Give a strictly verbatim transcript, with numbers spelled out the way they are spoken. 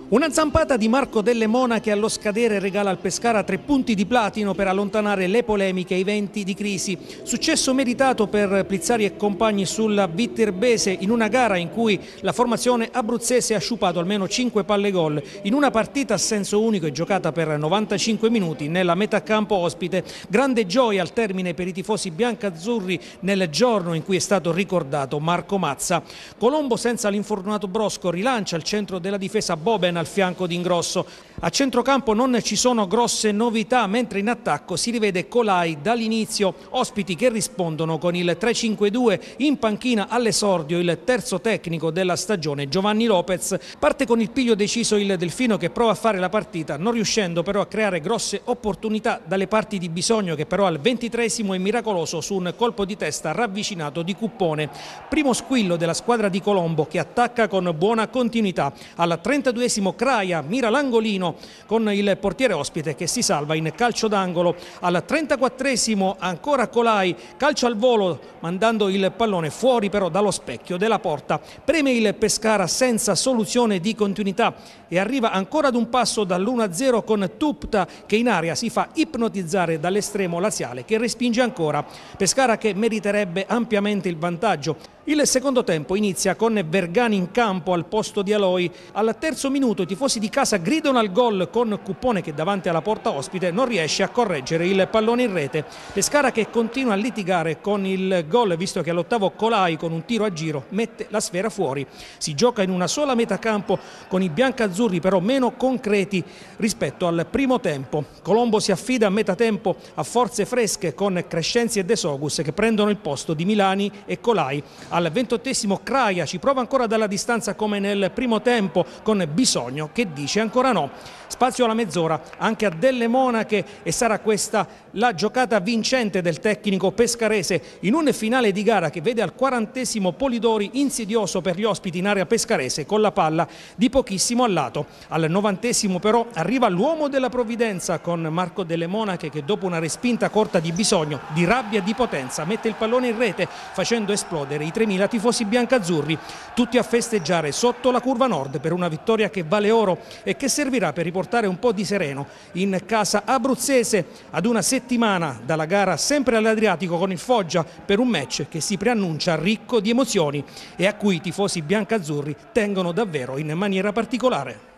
Una zampata di Marco Delle Monache allo scadere regala al Pescara tre punti di platino per allontanare le polemiche e i venti di crisi. Successo meritato per Plizzari e compagni sulla Viterbese in una gara in cui la formazione abruzzese ha sciupato almeno cinque palle gol. In una partita a senso unico e giocata per novantacinque minuti nella metà campo ospite. Grande gioia al termine per i tifosi biancazzurri nel giorno in cui è stato ricordato Marco Mazza. Colombo senza l'infortunato Brosco rilancia al centro della difesa Boben al fianco di Ingrosso. A centrocampo non ci sono grosse novità, mentre in attacco si rivede Colai dall'inizio, ospiti che rispondono con il tre cinque due, in panchina all'esordio il terzo tecnico della stagione Giovanni Lopez. Parte con il piglio deciso il Delfino che prova a fare la partita, non riuscendo però a creare grosse opportunità dalle parti di Bisogno, che però al ventitreesimo è miracoloso su un colpo di testa ravvicinato di Cuppone. Primo squillo della squadra di Colombo che attacca con buona continuità. Al trentaduesimo Craia mira l'angolino con il portiere ospite che si salva in calcio d'angolo. Al trentaquattresimo ancora Colai, calcio al volo mandando il pallone fuori però dallo specchio della porta. Preme il Pescara senza soluzione di continuità e arriva ancora ad un passo dall'uno a zero con Tupta che in aria si fa ipnotizzare dall'estremo laziale che respinge ancora. Pescara che meriterebbe ampiamente il vantaggio. Il secondo tempo inizia con Vergani in campo al posto di Aloi. Al terzo minuto i tifosi di casa gridano al gol con Cuppone che davanti alla porta ospite non riesce a correggere il pallone in rete. Pescara che continua a litigare con il gol visto che all'ottavo Colai con un tiro a giro mette la sfera fuori. Si gioca in una sola metà campo con i biancazzurri però meno concreti rispetto al primo tempo. Colombo si affida a metà tempo a forze fresche con Crescenzi e De Sogus che prendono il posto di Milani e Colai. Al ventottesimo Craia ci prova ancora dalla distanza come nel primo tempo con Bisogno che dice ancora no. Spazio alla mezz'ora anche a Delle Monache e sarà questa la giocata vincente del tecnico pescarese in un finale di gara che vede al quarantesimo Polidori insidioso per gli ospiti in area pescarese con la palla di pochissimo a lato. Al novantesimo però arriva l'uomo della provvidenza con Marco Delle Monache che dopo una respinta corta di Bisogno, di rabbia e di potenza mette il pallone in rete facendo esplodere i tremila tifosi biancazzurri. Tutti a festeggiare sotto la curva nord per una vittoria che vale oro e che servirà per riportare un po' di sereno in casa abruzzese ad una settimana dalla gara sempre all'Adriatico con il Foggia per un match che si preannuncia ricco di emozioni e a cui i tifosi biancazzurri tengono davvero in maniera particolare.